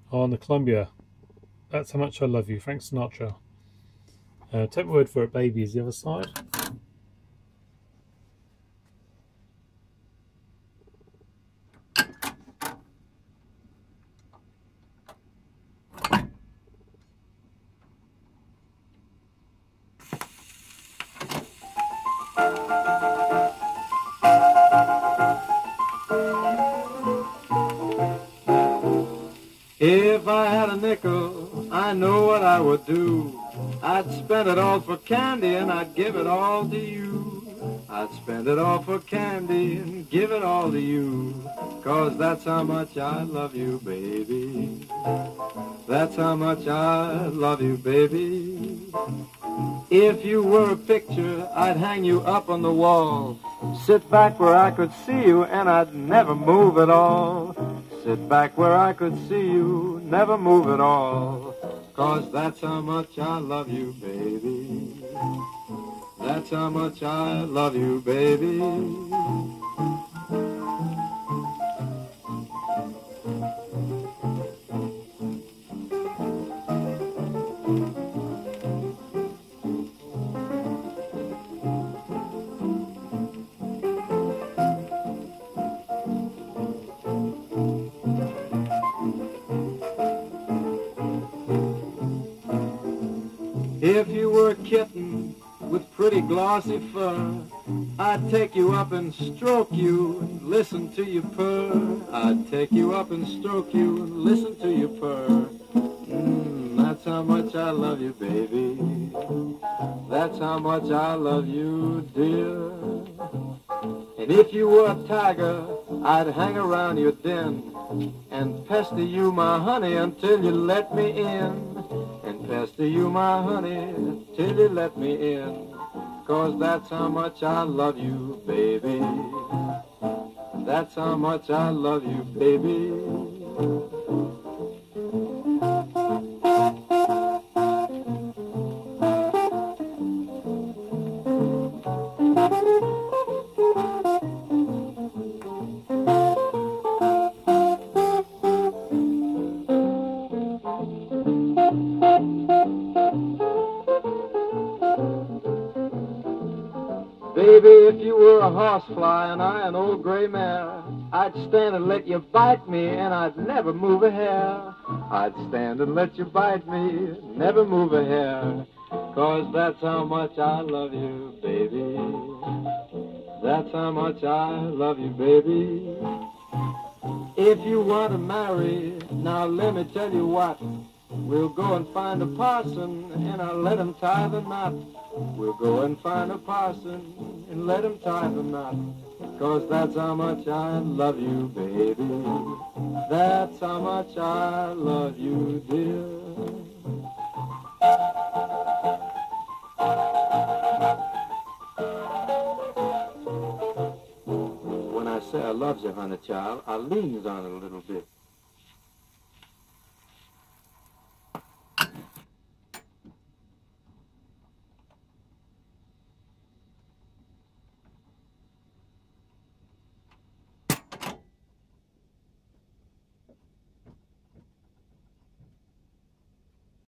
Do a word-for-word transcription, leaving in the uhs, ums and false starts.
on the Columbia. That's How Much I Love You, Frank Sinatra. Uh, take my word for it, baby is the other side. If I had a nickel, I know what I would do. I'd spend it all for candy and I'd give it all to you. I'd spend it all for candy and give it all to you. 'Cause that's how much I love you, baby. That's how much I love you, baby. If you were a picture, I'd hang you up on the wall. Sit back where I could see you and I'd never move at all. Sit back where I could see you, never move at all. 'Cause that's how much I love you, baby. That's how much I love you, baby. If you were a kitten with pretty glossy fur, I'd take you up and stroke you and listen to you purr. I'd take you up and stroke you and listen to you purr. Mm, that's how much I love you, baby. That's how much I love you, dear. And if you were a tiger, I'd hang around your den and pester you, my honey, until you let me in. And pester you, my honey, till you let me in. 'Cause that's how much I love you, baby. That's how much I love you, baby. Baby, if you were a horsefly and I an old gray mare, I'd stand and let you bite me and I'd never move a hair. I'd stand and let you bite me, never move a hair. 'Cause that's how much I love you, baby. That's how much I love you, baby. If you want to marry, now let me tell you what. We'll go and find a parson and I'll let him tie the knot. We'll go and find a parson and let him tie the knot. 'Cause that's how much I love you, baby. That's how much I love you, dear. When I say I love you, honey child, I leans on it a little bit.